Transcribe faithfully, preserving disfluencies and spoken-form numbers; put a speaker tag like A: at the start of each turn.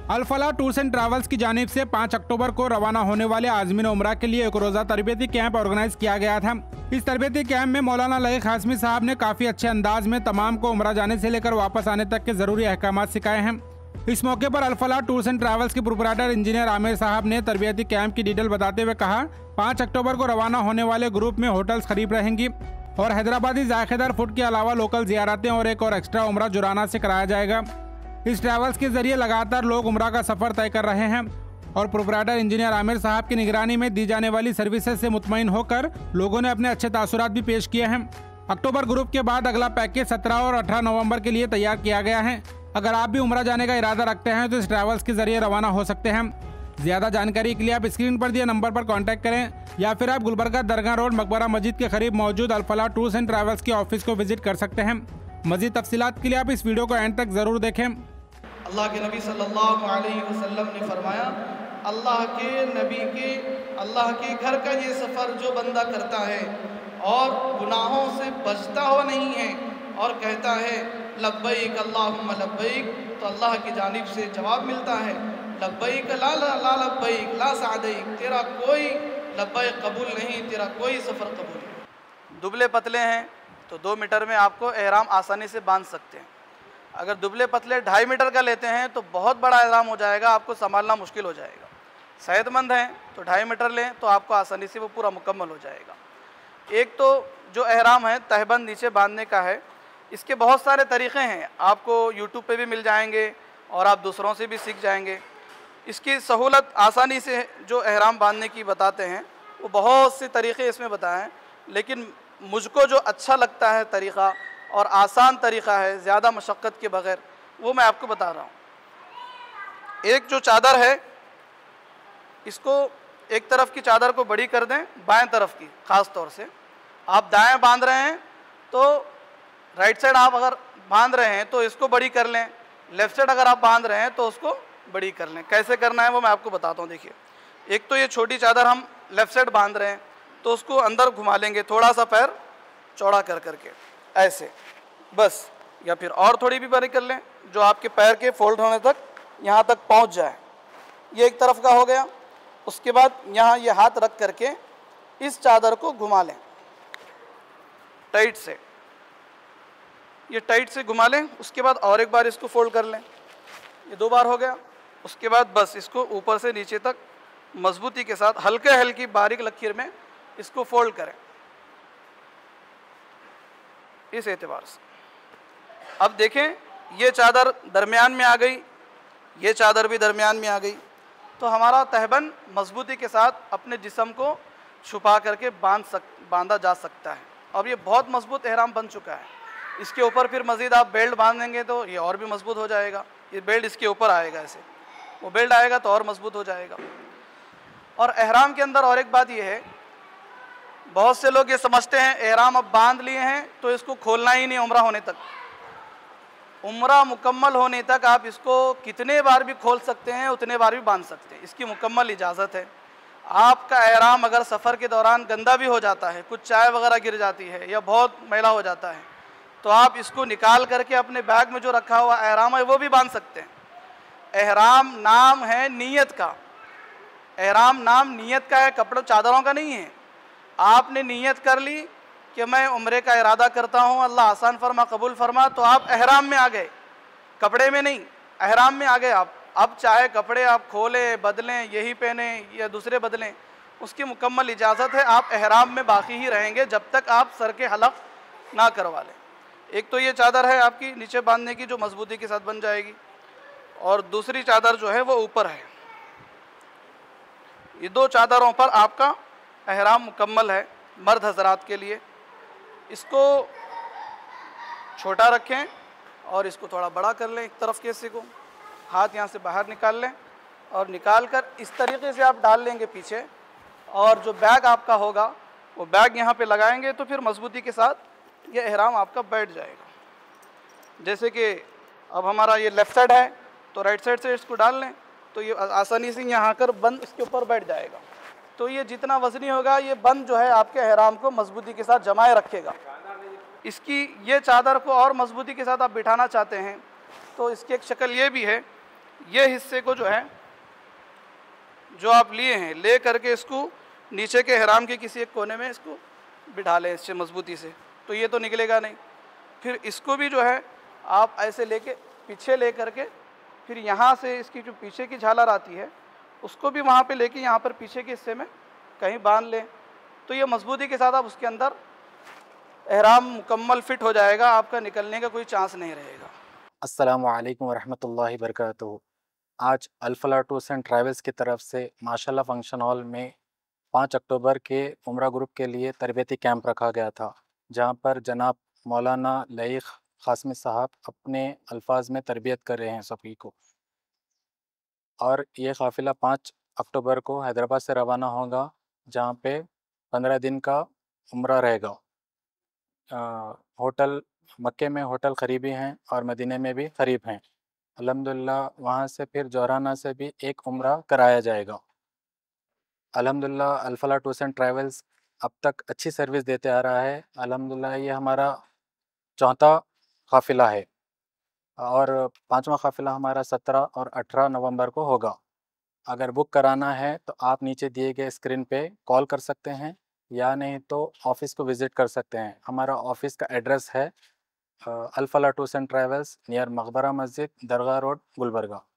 A: Al Falah tours and travels की जानिब से पाँच अक्टूबर को रवाना होने वाले आज़मीन उम्रा के लिए एक रोज़ा तरबियती कैंप ऑर्गेनाइज किया गया था। इस तरबियती कैंप में मौलाना लईक हाशमी साहब ने काफ़ी अच्छे अंदाज में तमाम को उम्रा जाने से लेकर वापस आने तक के ज़रूरी अहकामात सिखाए हैं। इस मौके पर Al Falah tours and travels के प्रोपराइटर इंजीनियर आमिर साहब ने तरबियती कैंप की डिटेल बताते हुए कहा, पाँच अक्टूबर को रवाना होने वाले ग्रुप में होटल्स करीब रहेंगी और हैदराबादी जायकेदार फूड के अलावा लोकल जियारतें और एक और एक्स्ट्रा उम्रा जुराना से कराया जाएगा। इस ट्रैवल्स के जरिए लगातार लोग उम्रा का सफ़र तय कर रहे हैं और प्रोपराइटर इंजीनियर आमिर साहब की निगरानी में दी जाने वाली सर्विसेज से मुतमईन होकर लोगों ने अपने अच्छे तासुरात भी पेश किए हैं। अक्टूबर ग्रुप के बाद अगला पैकेज सत्रह और अठारह नवंबर के लिए तैयार किया गया है। अगर आप भी उम्रा जाने का इरादा रखते हैं तो इस ट्रैवल्स के जरिए रवाना हो सकते हैं। ज़्यादा जानकारी के लिए आप स्क्रीन पर दिए नंबर पर कॉन्टैक्ट करें या फिर आप गुलबर्गा दरगाह रोड मकबरा मस्जिद के करीब मौजूद Al Falah tours and travels के ऑफिस को विजिट कर सकते हैं। मज़ीद तफसीलात के लिए आप इस वीडियो को एंड तक ज़रूर देखें।
B: अल्लाह के नबी सल्लल्लाहु अलैहि वसल्लम ने फरमाया, अल्लाह के नबी के अल्लाह के घर का ये सफ़र जो बंदा करता है और गुनाहों से बचता हुआ नहीं है और कहता है लब्बैक अल्लाहुम्मा लब्बैक, तो अल्लाह की जानिब से जवाब मिलता है, लब्बैक ला ला ला लब्बैक ला सादैक, तेरा कोई लब्बैक कबूल नहीं, तेरा कोई सफ़र कबूल नहीं।
C: दुबले पतले हैं तो दो मीटर में आपको एहराम आसानी से बांध सकते हैं। अगर दुबले पतले ढाई मीटर का लेते हैं तो बहुत बड़ा एहराम हो जाएगा, आपको संभालना मुश्किल हो जाएगा। सेहतमंद हैं तो ढाई मीटर लें तो आपको आसानी से वो पूरा मुकम्मल हो जाएगा। एक तो जो एहराम है तहबंद नीचे बांधने का है, इसके बहुत सारे तरीक़े हैं, आपको यूट्यूब पे भी मिल जाएंगे और आप दूसरों से भी सीख जाएंगे। इसकी सहूलत आसानी से जो एहराम बांधने की बताते हैं वो बहुत से तरीक़े इसमें बताए हैं, लेकिन मुझको जो अच्छा लगता है तरीक़ा और आसान तरीक़ा है ज़्यादा मशक्क़त के बग़ैर, वो मैं आपको बता रहा हूँ। एक जो चादर है इसको एक तरफ की चादर को बड़ी कर दें, बाएं तरफ की ख़ास तौर से। आप दाएं बांध रहे हैं तो राइट साइड आप अगर बांध रहे हैं तो इसको बड़ी कर लें, लेफ़्ट साइड अगर आप बांध रहे हैं तो उसको बड़ी कर लें। कैसे करना है वो मैं आपको बताता हूँ। देखिए, एक तो ये छोटी चादर हम लेफ़्ट साइड बांध रहे हैं तो उसको अंदर घुमा लेंगे, थोड़ा सा पैर चौड़ा कर करके ऐसे बस, या फिर और थोड़ी भी बड़ी कर लें जो आपके पैर के फोल्ड होने तक यहाँ तक पहुँच जाए। ये एक तरफ का हो गया। उसके बाद यहाँ ये हाथ रख करके इस चादर को घुमा लें टाइट से, ये टाइट से घुमा लें। उसके बाद और एक बार इसको फोल्ड कर लें, ये दो बार हो गया। उसके बाद बस इसको ऊपर से नीचे तक मजबूती के साथ हल्के हल्की बारीक लकीर में इसको फोल्ड करें इस एतबार से। अब देखें, ये चादर दरमियान में आ गई, ये चादर भी दरमियान में आ गई, तो हमारा तहबंद मजबूती के साथ अपने जिस्म को छुपा करके बांध सक बांधा जा सकता है। अब ये बहुत मजबूत एहराम बन चुका है। इसके ऊपर फिर मज़ीद आप बेल्ट बांधेंगे तो ये और भी मजबूत हो जाएगा। ये बेल्ट इसके ऊपर आएगा, ऐसे वो बेल्ट आएगा तो और मजबूत हो जाएगा। और एहराम के अंदर और एक बात ये है, बहुत से लोग ये समझते हैं एहराम अब बांध लिए हैं तो इसको खोलना ही नहीं उम्रा होने तक। उम्रा मुकम्मल होने तक आप इसको कितने बार भी खोल सकते हैं, उतने बार भी बांध सकते हैं, इसकी मुकम्मल इजाज़त है। आपका एहराम अगर सफ़र के दौरान गंदा भी हो जाता है, कुछ चाय वगैरह गिर जाती है या बहुत मैला हो जाता है, तो आप इसको निकाल करके अपने बैग में जो रखा हुआ एहराम है वो भी बांध सकते हैं। एहराम नाम है नीयत का, एहराम नाम नीयत का है, कपड़ों चादरों का नहीं है। आपने नीयत कर ली कि मैं उम्रे का इरादा करता हूँ, अल्लाह आसान फरमा कबूल फरमा, तो आप एहराम में आ गए, कपड़े में नहीं, एहराम में आ गए आप। अब चाहे कपड़े आप खोलें, बदलें, यही पहने या दूसरे बदलें, उसकी मुकम्मल इजाज़त है। आप एहराम में बाकी ही रहेंगे जब तक आप सर के हलक ना करवा लें। एक तो ये चादर है आपकी नीचे बांधने की जो मजबूती के साथ बन जाएगी, और दूसरी चादर जो है वो ऊपर है। ये दो चादरों पर आपका एहराम मुकम्मल है मर्द हजरात के लिए। इसको छोटा रखें और इसको थोड़ा बड़ा कर लें, एक तरफ के हिस्से को हाथ यहाँ से बाहर निकाल लें और निकाल कर इस तरीके से आप डाल लेंगे पीछे, और जो बैग आपका होगा वो बैग यहाँ पे लगाएंगे तो फिर मजबूती के साथ ये एहराम आपका बैठ जाएगा। जैसे कि अब हमारा ये लेफ़्ट साइड है तो राइट साइड से इसको डाल लें तो ये आसानी से यहाँ आकर बंद इसके ऊपर बैठ जाएगा। तो ये जितना वज़नी होगा ये बंद जो है आपके एहराम को मजबूती के साथ जमाए रखेगा। इसकी ये चादर को और मजबूती के साथ आप बिठाना चाहते हैं तो इसकी एक शक्ल ये भी है ये हिस्से को जो है जो आप लिए हैं ले करके इसको नीचे के एहराम के किसी एक कोने में इसको बिठा लें इससे मजबूती से, तो ये तो निकलेगा नहीं। फिर इसको भी जो है आप ऐसे लेके पीछे ले करके फिर यहाँ से इसकी जो पीछे की झालर आती है उसको भी वहाँ पे लेके यहाँ पर पीछे के हिस्से में कहीं बांध लें, तो ये मजबूती के साथ आप उसके अंदर एहराम मुकम्मल फिट हो जाएगा, आपका निकलने का कोई चांस नहीं रहेगा।
D: अस्सलामु अलैकुम वरहमतुल्लाहि वबरकातुहू। आज अल-फलाह टूर्स एंड ट्रैवल्स की तरफ से माशाल्लाह फंक्शन हॉल में पाँच अक्टूबर के उम्रा ग्रुप के लिए तरबियती कैंप रखा गया था, जहां पर जनाब मौलाना लईक क़ासमी साहब अपने अल्फाज में तरबियत कर रहे हैं सभी को। और ये काफ़िला पाँच अक्टूबर को हैदराबाद से रवाना होगा, जहां पे पंद्रह दिन का उम्रा रहेगा। आ, होटल मक्के में होटल करीबी हैं और मदीने में भी करीब हैं। अल्हम्दुलिल्लाह वहाँ से फिर जोराना से भी एक उम्रा कराया जाएगा। अल्हम्दुलिल्लाह अल-फलाह टूर्स एंड ट्रैवल्स अब तक अच्छी सर्विस देते आ रहा है। अल्हम्दुलिल्लाह ये हमारा चौथा काफ़िला है और पाँचवा काफ़िला हमारा सत्रह और अठारह नवंबर को होगा। अगर बुक कराना है तो आप नीचे दिए गए स्क्रीन पे कॉल कर सकते हैं या नहीं तो ऑफ़िस को विज़िट कर सकते हैं। हमारा ऑफ़िस का एड्रेस है Al Falah tours and travels near मकबरा मस्जिद, दरगाह रोड, गुलबर्गा।